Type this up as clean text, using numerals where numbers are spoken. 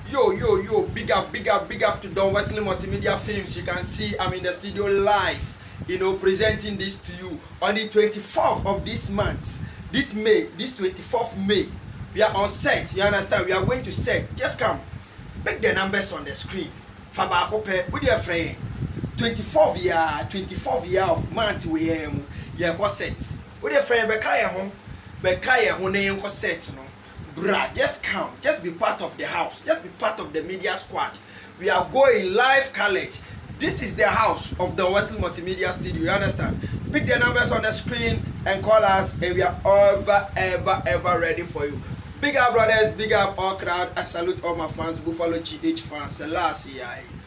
Yo, big up to Don Wesley Multimedia Films. You can see I'm in the studio live, presenting this to you on the 24th of this month, this 24th May. We are on set, you understand? We are going to set. Just come, pick the numbers on the screen. Fabakope, with your friend. 24th year of month we are set. With your friend, Bekaya home, na set, no. Bruh, just come, just be part of the house, just be part of the media squad. We are going live college. This is the house of the Wesley Multimedia Studio, you understand? Pick the numbers on the screen and call us, and we are ever ready for you. Big up brothers, big up all crowd. I salute all my fans, Buffalo GH fans, Selassie.